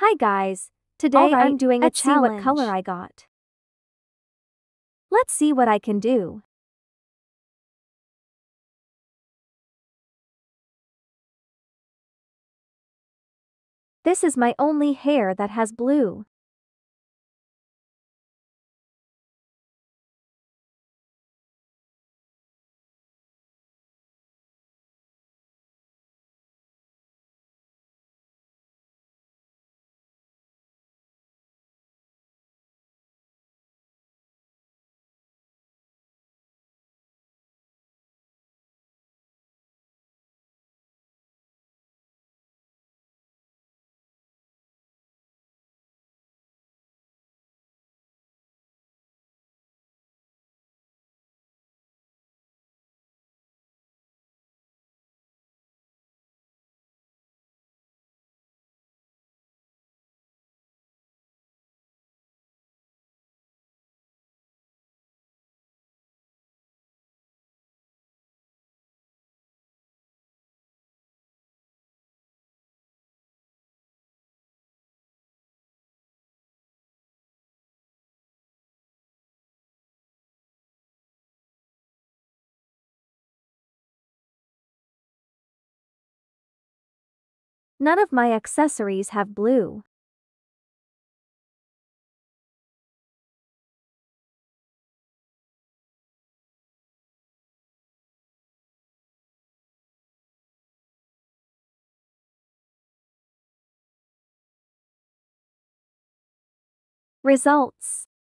Hi guys, today I'm Alright, doing a let's see what challenge. color I got. Let's see what I can do. This is my only hair that has blue. None of my accessories have blue. Results.